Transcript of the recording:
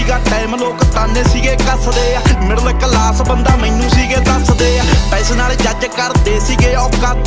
ਸੀਗਾ ਟਾਈਮ ਲੋਕ ਤਾਨੇ ਸੀਗੇ ਕੱਸਦੇ ਆ। ਮਿਡਲ ਕਲਾਸ ਬੰਦਾ ਮੈਨੂੰ ਸੀਗੇ ਦੱਸਦੇ ਆ। ਪੈਸੇ ਨਾਲ ਜੱਜ ਕਰਦੇ ਸੀਗੇ ਔਕਾਤ